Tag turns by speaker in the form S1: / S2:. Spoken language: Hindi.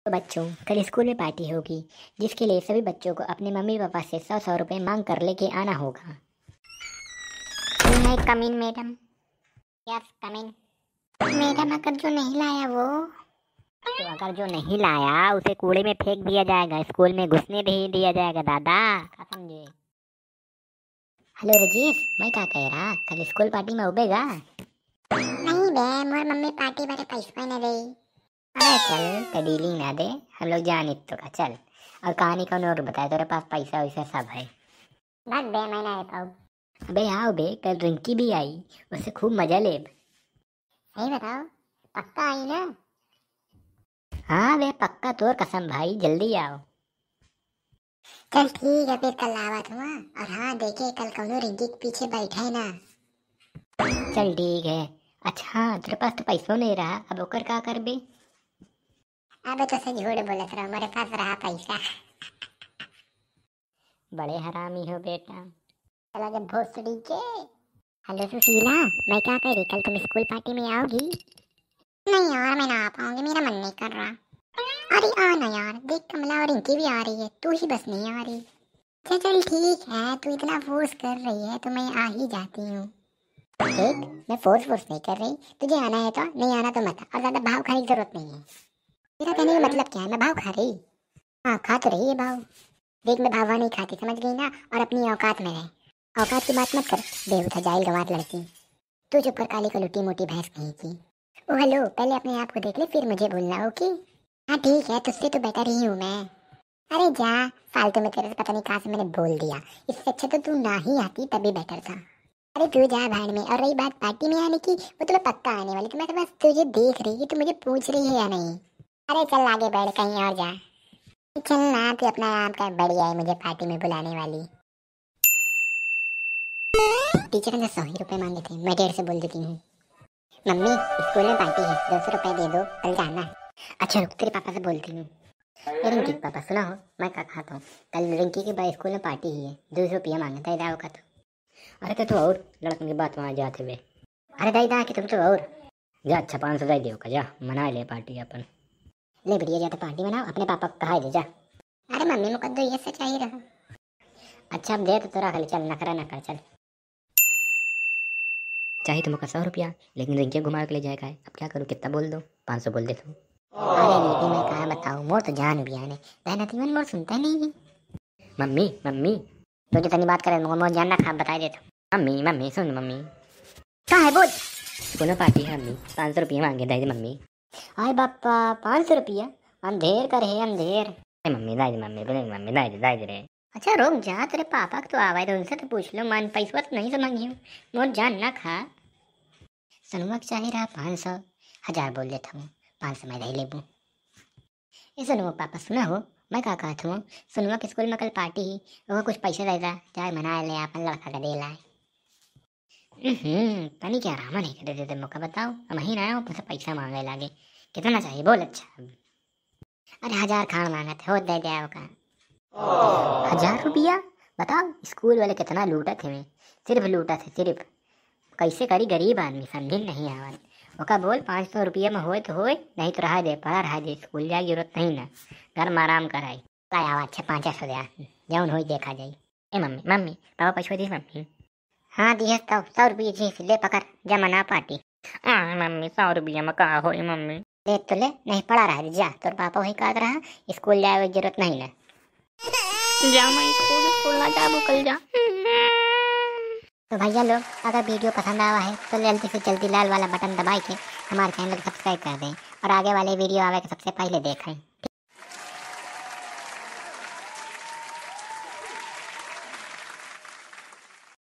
S1: तो बच्चों, कल स्कूल में पार्टी होगी जिसके लिए सभी बच्चों को अपने मम्मी पापा से 100 रुपए मांग कर लेके आना होगा।
S2: मैं come in madam. Yes come in madam. अगर जो नहीं लाया वो
S1: तो अगर जो नहीं लाया उसे कूड़े में फेंक दिया जाएगा, स्कूल में घुसने नहीं दिया जाएगा दादा, क्या समझे। हेलो रजीश, मैं क्या कह रहा, कल स्कूल पार्टी में उबेगा?
S2: नहीं बे, मोर मम्मी पार्टी बारे पैसा न दे।
S1: अरे चल तडीली ना दे, हम लोग जाने तो का चल। और कहानी कौन और बताए, तेरे पास पैसा वैसा सब है।
S2: बस बे, मैं ना पाऊँ।
S1: अबे आओ बे, कल रिंकी भी आई, उससे खूब मजा ले।
S2: सही बताओ, पक्का आई ना?
S1: हाँ बे पक्का, तोर कसम भाई, जल्दी आओ।
S2: चल ठीक है, फिर कल आवत हुआ। और हाँ देखे, कल कौनो रिंकी के पीछे बैठे ना।
S1: चल ठीक है। अच्छा तेरे पास तो पैसों नहीं रहा, अब ओकर का कर बे?
S2: अबे तो से झूठ बोलत रहो, मेरे पास रहा पैसा।
S1: बड़े हरामी हो बेटा।
S2: चला जब भोसड़ी के। हेलो सुशीला, मैं क्या कह रही, कल तुम स्कूल पार्टी में आओगी? नहीं यार, मैं ना आ पाऊंगी, मेरा मन नहीं कर रहा। अरे आ ना यार, देख कमला और रिंकी भी आ रही है, तू ही बस नहीं आ रही। अच्छा चल ठीक है, तू इतना फोर्स कर रही है तो मैं आ ही जाती हूँ। देख, मैं फोर्स नहीं कर रही, तुझे आना है तो, नहीं आना तो मत। और ज्यादा भाव खाने की जरूरत नहीं है। तेरा कहने का मतलब क्या है, मैं भाव खा रही? हाँ खा तो रही है भाव। देख मैं भावा नहीं खाती, समझ गई ना, और अपनी औकात में रहे। औकात की बात मत कर, बेहुदा जाहिल गंवार लड़की। तू चुप कर, काली को लुटी मोटी भैंस कहीं की। ओ हेलो, पहले अपने आप को देख ले फिर मुझे बोलना, ओके? हाँ ठीक है, तुझसे तो बेटर ही हूँ मैं। अरे जा, फालतू में तेरे से पता नहीं कहाँ से मैंने बोल दिया। इससे अच्छा तो तू ना ही आती तभी बेटर था। अरे तू जा भाड़ में। और रही बात पार्टी में आने की, वो तो मैं पक्का आने वाली, तो मैं तो बस तुझे देख रही, तू मुझे पूछ रही है या नहीं। अरे चल आगे बढ़, कहीं और जा। चल ना, तू अपना नाम का, बढ़िया है मुझे पार्टी में बुलाने वाली। टीचर ने 100 ही रुपए मांगे थे, मैं 150 बोल देती हूँ। मम्मी स्कूल में पार्टी है, 200 रुपए दे दो, कल जाना है। अच्छा रुक, तेरे पापा से बोलती हूँ। रिंकी पापा सुना हो, मैं क्या खाता हूँ, कल रिंकी के भाई स्कूल में पार्टी ही है, 200 रुपया मांगे था दाव का। तो अरे तो तू और लड़कों की बात वहाँ जाते हुए, अरे दाई दा कि तुम तो और जा। अच्छा 500 दाई दे का, जा मना ले पार्टी अपन। ले बढ़िया, जाते पार्टी मनाओ, अपने पापा को कहा दे जा। अरे मम्मी मुकद्दो ये सच ही रहा। अच्छा अब दे तो रख ले, चल नखरा न कर, चल। चाहिए तुमको 100 रुपया, लेकिन रिंकी घुमा के ले जाएगा, अब क्या करूँ, कितना बोल दो? 500 बोल दे तू। अरे दीदी मैं कहा बताऊँ, मोर तो जान भी आने रहना मन, मोर सुनता नहीं है। मम्मी मम्मी तो जितनी बात करे मोर जान ना खा, बता देता। मम्मी मम्मी सुन मम्मी, क्या है बोल। स्कूल पार्टी है मम्मी, 500 रुपया मांगे दाई मम्मी। आए बापा 500 रुपया, अंधेर करे अंधेर। मम्मी दाई मम्मी बोले, मम्मी दाई रे। अच्छा रुक जा, तेरे पापा तो आवाज तो उनसे तो पूछ लो, मन पैसा तो नहीं समझी हूँ, मोर जान ना खा। सनुआ चाहिए रहा 500, 1000 बोल देता हूँ, 500 मैं नहीं लेबू। ये सुनो पापा, सुना हो मैं क्या कहता हूँ, सुनुआ के स्कूल में कल पार्टी ही, वो कुछ पैसे दे दा, चाहे मना ले अपन लड़का का दे लाए। तनी क्या रामा नहीं कर देते मौका, बताओ हम ही ना आए पैसा मांगे लागे, कितना चाहिए बोल। अच्छा अरे 1000 खान मांगा थे, हो दे दिया का। 1000 रुपया, बताओ स्कूल वाले कितना लूटा थे, मैं सिर्फ लूटा थे सिर्फ। कैसे करी गरीब आदमी, समझी नहीं आवन। ओका बोल 500 रुपया में होए तो होए, नहीं तो रहा दे, पड़ा रहा दे, स्कूल जाए जरूरत नहीं ना, घर में आराम कराई। आवाज अच्छा 500 दे, जौन हो देखा जाए। ए मम्मी मम्मी पापा पैसा दी मम्मी। हाँ दी है, 100 रुपये जी ले पकड़, जा मना पार्टी। मम्मी 100 रुपया में कहा हो मम्मी। ले तो ले, नहीं पड़ा रहा जा, तोर पापा वही कहा रहा, स्कूल जाए जरूरत नहीं ना। जा मैं स्कूल ना जाबू कल जा।
S1: तो भैया लोग, अगर वीडियो पसंद आवा है तो जल्दी से जल्दी लाल वाला बटन दबाई के हमारे चैनल को सब्सक्राइब कर दें, और आगे वाले वीडियो आवे के सबसे पहले देखें।